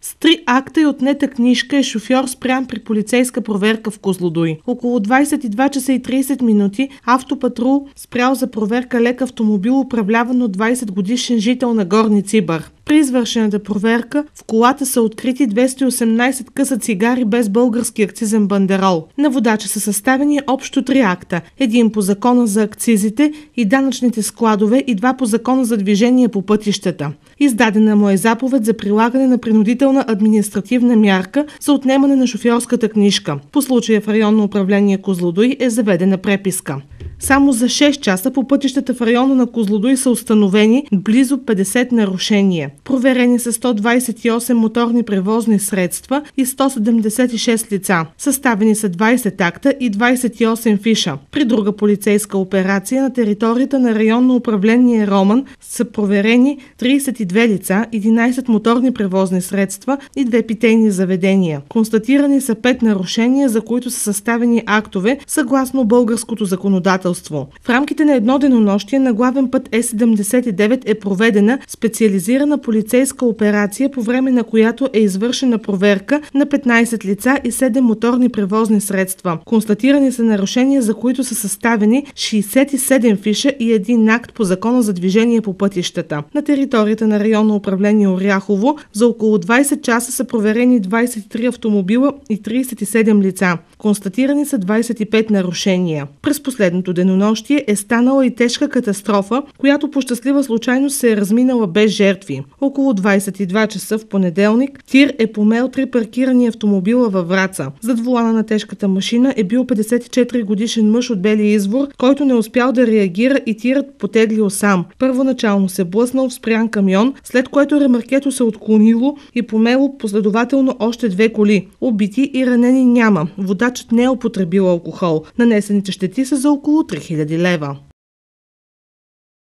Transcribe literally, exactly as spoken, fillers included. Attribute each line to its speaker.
Speaker 1: С три акта и отнета книжка е шофьор спрян при полицейска проверка в Козлодуй. Около двадесет и два часа и тридесет минути автопатрул спрял за проверка лек автомобил, управляван от двадесет годишен жител на Горни Цибър. При извършената проверка в колата са открити двеста и осемнадесет къса цигари без български акцизен бандерол. На водача са съставени общо три акта. Един по закона за акцизите и данъчните складове и два по закона за движение по пътищата. Издадена му е заповед за прилагане на принудителна административна мярка за отнемане на шофьорската книжка. По случая в районно управление Козлодуй е заведена преписка. Само за шест часа по пътищата в района на Козлодуй са установени близо петдесет нарушения. Проверени са сто двадесет и осем моторни превозни средства и сто седемдесет и шест лица. Съставени са двадесет акта и двадесет и осем фиша. При друга полицейска операция на територията на районно управление Роман са проверени тридесет и две лица, единадесет моторни превозни средства и две питейни заведения. Констатирани са пет нарушения, за които са съставени актове съгласно българското законодателство. В рамките на едно денонощие на главен път Е седемдесет и девет е проведена специализирана полицейска операция, по време на която е извършена проверка на петнадесет лица и седем моторни превозни средства. Констатирани са нарушения, за които са съставени шестдесет и седем фиша и един акт по закона за движение по пътищата. На територията на районно управление Оряхово за около двадесет часа са проверени двадесет и три автомобила и тридесет и седем лица. Констатирани са двадесет и пет нарушения. През последното денонощие е станала и тежка катастрофа, която по щастлива случайност се е разминала без жертви. Около двадесет и два часа в понеделник тир е помел три паркирани автомобила във Враца. Зад волана на тежката машина е бил петдесет и четири годишен мъж от Белия извор, който не успял да реагира и тирът потеглил сам. Първоначално се блъснал в спрян камион, след което ремаркето се отклонило и помело последователно още две коли. Убити и ранени няма. Водачът не е употребил алкохол. Нанесените щети са за около три хиляди лева.